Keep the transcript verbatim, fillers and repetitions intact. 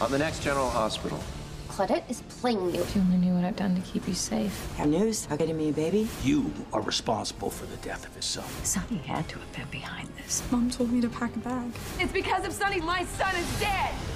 On the next General Hospital. Claudette is playing you. If you only knew what I've done to keep you safe. Have news? How getting me a baby? You are responsible for the death of his son. Sonny had to have been behind this. Mom told me to pack a bag. It's because of Sonny, my son is dead!